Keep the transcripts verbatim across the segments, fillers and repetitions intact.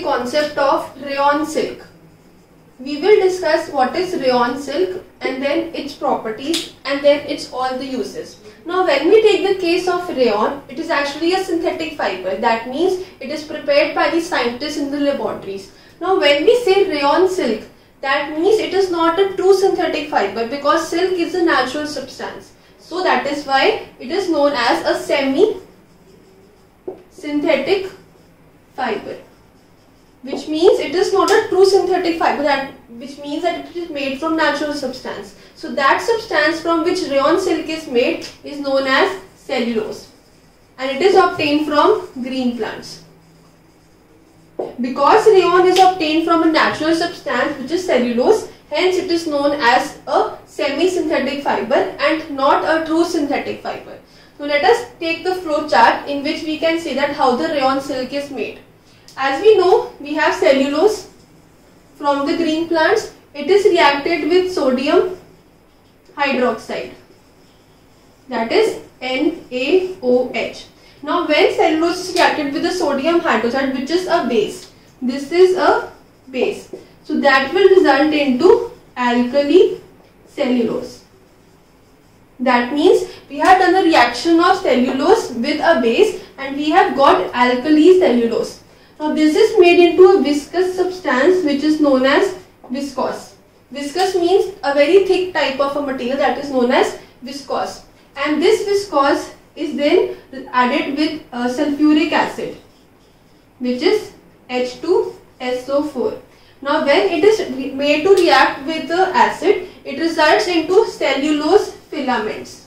concept of rayon silk. We will discuss what is rayon silk and then its properties and then its all the uses. Now when we take the case of rayon, it is actually a synthetic fiber. That means it is prepared by the scientists in the laboratories. Now when we say rayon silk, that means it is not a true synthetic fiber because silk is a natural substance. So that is why it is known as a semi-synthetic fiber, which means it is not a true synthetic fiber, that which means that it is made from natural substance. So that substance from which rayon silk is made is known as cellulose, and it is obtained from green plants. Because rayon is obtained from a natural substance which is cellulose, hence it is known as a semi-synthetic fiber and not a true synthetic fiber. Now let us take the flow chart in which we can see that how the rayon silk is made. As we know, we have cellulose from the green plants. It is reacted with sodium hydroxide, that is N A O H. Now when cellulose is reacted with the sodium hydroxide, which is a base, this is a base, so that will result into alkali cellulose. That means we have done a reaction of cellulose with a base and we have got alkali cellulose. Now this is made into a viscous substance which is known as viscose. Viscous means a very thick type of a material, that is known as viscose, and this viscose is then added with uh, sulfuric acid, which is H two S O four. Now when it is made to react with the acid, it results into cellulose filaments.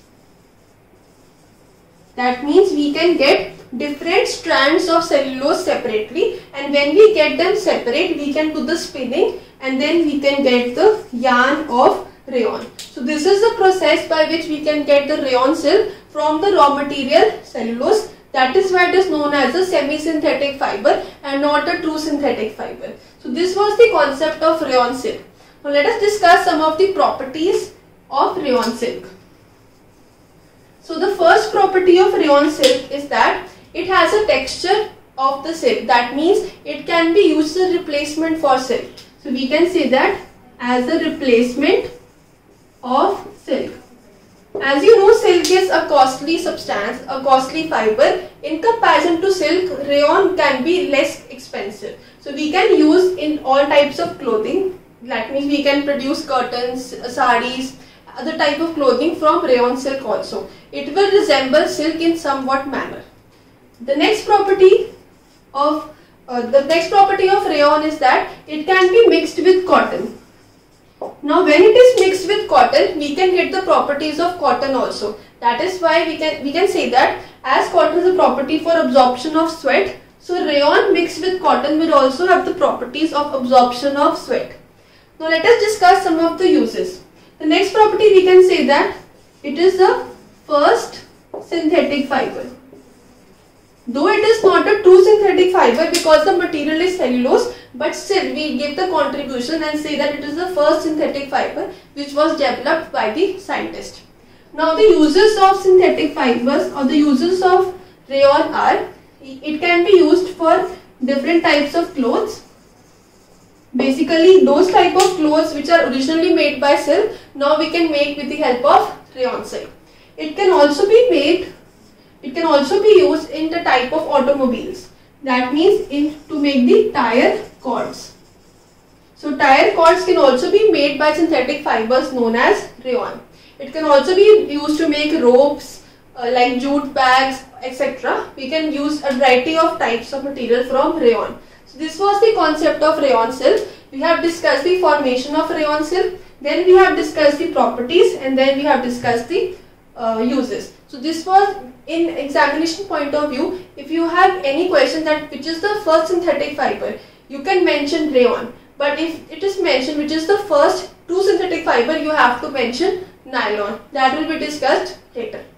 That means we can get different strands of cellulose separately, and when we get them separate, we can do the spinning and then we can get the yarn of rayon. So this is the process by which we can get the rayon silk from the raw material cellulose. That is why it is known as a semi-synthetic fiber and not a true synthetic fiber. So this was the concept of rayon silk. Now let us discuss some of the properties of rayon silk. So the first property of rayon silk is that it has a texture of the silk. That means it can be used as a replacement for silk. So we can say that as a replacement of silk. As you know, silk is a costly substance, a costly fiber. In comparison to silk, rayon can be less expensive. So we can use in all types of clothing. That means we can produce curtains, sarees, other type of clothing from rayon silk also. It will resemble silk in somewhat manner. The next property of uh, the next property of rayon is that it can be mixed with cotton. Now when it is mixed with cotton, we can get the properties of cotton also. That is why we can we can say that as cotton is a property for absorption of sweat, so rayon mixed with cotton will also have the properties of absorption of sweat. Now let us discuss some of the uses. The next property, we can say that it is the first synthetic fiber. Though it is not a true synthetic fiber because the material is cellulose, but still we give the contribution and say that it is the first synthetic fiber which was developed by the scientist. Now the uses of synthetic fibers or the uses of rayon are, it can be used for different types of clothes. Basically those type of clothes which are originally made by silk, now we can make with the help of rayon silk. It can also be made It can also be used in the type of automobiles. That means in to make the tire cords. So tire cords can also be made by synthetic fibers known as rayon. It can also be used to make ropes uh, like jute bags, et cetera. We can use a variety of types of material from rayon. So this was the concept of rayon silk. We have discussed the formation of rayon silk. Then we have discussed the properties, and then we have discussed the uh, uses. So this was in examination point of view. If you have any question that which is the first synthetic fiber, you can mention rayon. But if it is mentioned which is the first true synthetic fiber, you have to mention nylon. That will be discussed later.